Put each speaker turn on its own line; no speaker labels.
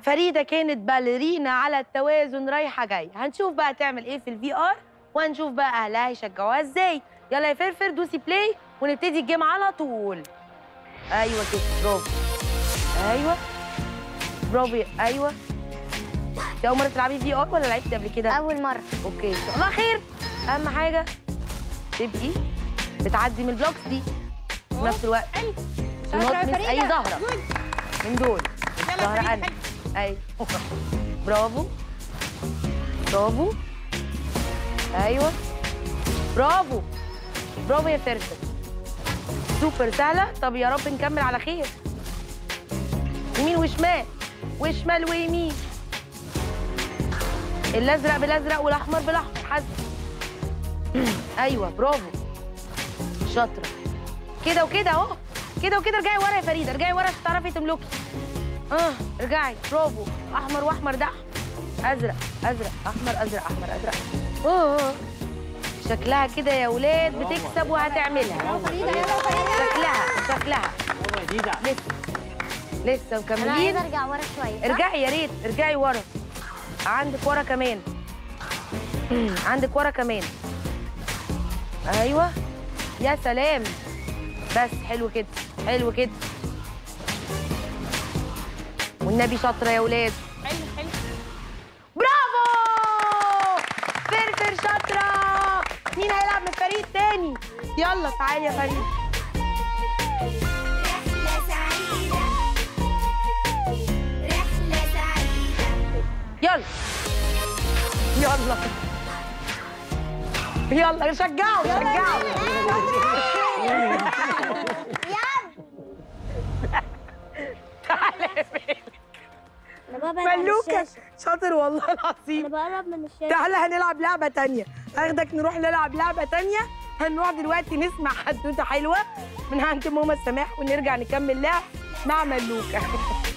فريدة كانت باليرينا على التوازن رايحة جاية. هنشوف بقى تعمل ايه في الفي ار، وهنشوف بقى اهلها هيشجعوها ازاي. يلا يا فرفر دوسي بلاي ونبتدي الجيم على طول. ايوه كده، برافو. ايوه برافو. ايوه. دي اول مرة تلعبي في ار ولا لعبتي قبل كده؟
أول مرة.
اوكي ان شاء الله خير. اهم حاجة تبقي بتعدي من البلوكس دي في نفس الوقت. تنط اي زهرة من دول. زهرة انا. ايوه برافو برافو. ايوه برافو برافو يا فرفر. سوبر سهلة. طب يا رب نكمل على خير. يمين وشمال وشمال ويمين. الازرق بالازرق والاحمر بالاحمر حسب. ايوه برافو شاطرة. كده وكده اهو. كده وكده. ارجعي ورا يا فريدة، ارجعي ورا عشان تعرفي تملكي. ارجعي. برافو. احمر واحمر ده ازرق ازرق احمر ازرق احمر ازرق. شكلها كده يا ولاد بتكسب وهتعملها. شكلها لسه مكملين.
أنا عايزة أرجع ورا شوية.
ارجعي يا ريت، ارجعي ورا. عندك ورا كمان. عندك ورا كمان. ايوه يا سلام. بس حلو كده حلو كده. والنبي شاطره يا ولاد.
حلو.
برافو فرفر شاطره. مين هيلعب من الفريق التاني؟ يلا تعالي يا فريد.
رحلة سعيدة رحلة سعيدة.
يلا شجعوا. تعالى يا فارس. ملوكة شاطر والله العظيم.
أنا بقرب من الشاشة.
تعالى هنلعب لعبة تانية. هاخدك نروح نلعب لعبة تانية. هنروح دلوقتي نسمع حدوتة حلوة من عند ماما سماح ونرجع نكمل لعب مع ملوكة.